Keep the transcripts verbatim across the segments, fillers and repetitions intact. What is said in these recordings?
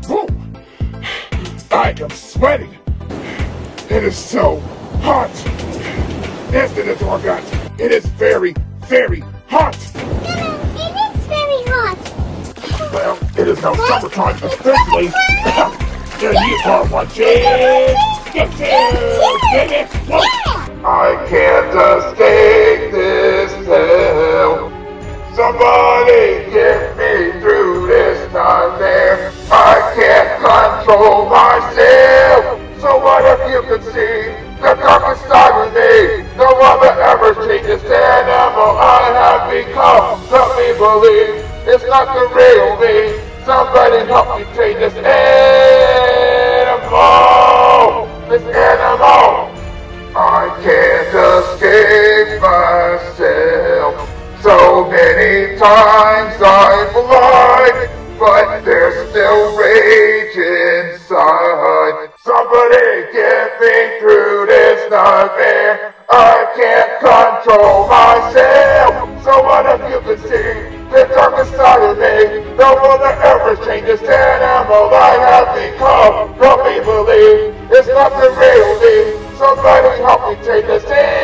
Boom! I am sweating. It is so hot. Answer the door, guys. It is very, very hot. It is very hot. Well, it is now summertime, especially here you are watching. Get it, get it. I can't escape this hell. Somebody get me through this nightmare. I can't control myself. So what if you could see the darkest side of me? No other ever changes the animal I have become. Help me believe it's not the real me. Somebody help me change this animal. This animal. I can't escape myself. So many times I've lied, but there's still rage inside. Somebody get me through this nightmare. I can't control myself. So what if you could see the darkest side of me? No other ever changes the animal I have become. Help me believe it's not the real me. Somebody help me take this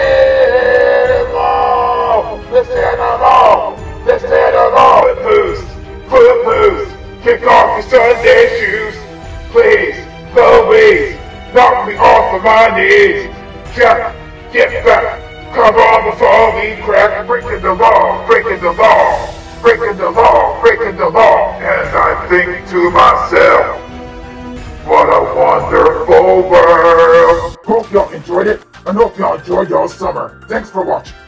animal. This animal. This animal. Foot boost. Foot boost. Kick off your Sunday shoes. Please, Louise, knock me off of my knees. Jack, get back. Come on before we crack. Breaking the law, breaking the law. Breaking the law, breaking the law. And I think to myself, what a wonderful world. Hope y'all enjoyed it, and hope y'all enjoyed y'all summer. Thanks for watching.